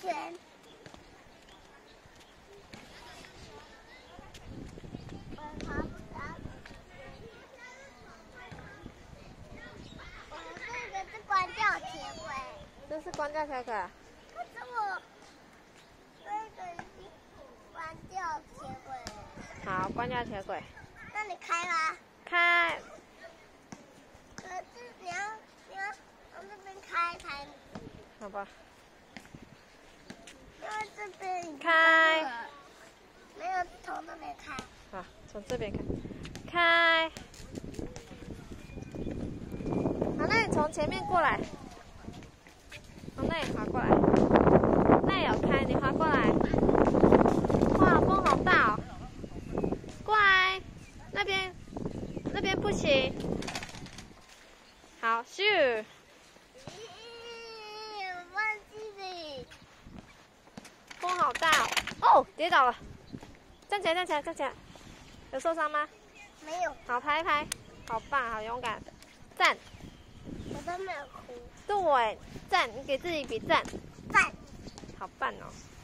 圈。我爬不到。我这个是关吊铁轨。 这是关吊铁轨。 可是我这个已经关吊铁轨了。 好，关掉铁轨。 那你开吗？ 开。 可是你要从这边开才。 好吧。 因为这边开。 没有从这边开。 好，从这边开。开。好，那你从前面过来。从那里滑过来。那里有开，你滑过来。哇，风好大哦！过来，那边不行。好，咻！ 我忘记了。 风好大哦！哦，跌倒了。站起来，站起来，站起来。有受伤吗？ 没有。 好，拍一拍。好棒，好勇敢。赞。 我都没有哭。 对，赞，你给自己比赞。 赞。 好棒哦。